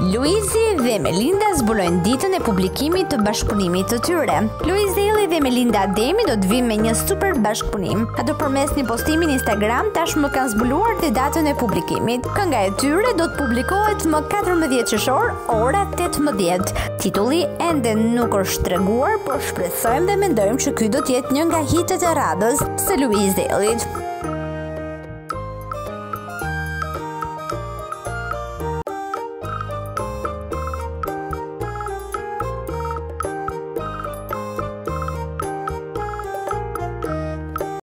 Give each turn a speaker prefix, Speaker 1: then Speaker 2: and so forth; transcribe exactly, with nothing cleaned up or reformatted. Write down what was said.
Speaker 1: Luizi dhe Melinda zbulojnë ditën e publikimit të bashkëpunimit të tyre. Luiz Deli dhe Melinda Ademi do të vinë me një super bashkëpunim. Ato përmes një postimi në Instagram tashmë kanë zbuluar dhe datën e publikimit. Kënga e tyre do të publikohet më katërmbëdhjetë qershor, ora tetëmbëdhjetë. Titulli ende nuk është treguar, por shpresojmë dhe mendojmë që ky do të jetë një nga hitet e radhës së Luiz Delit.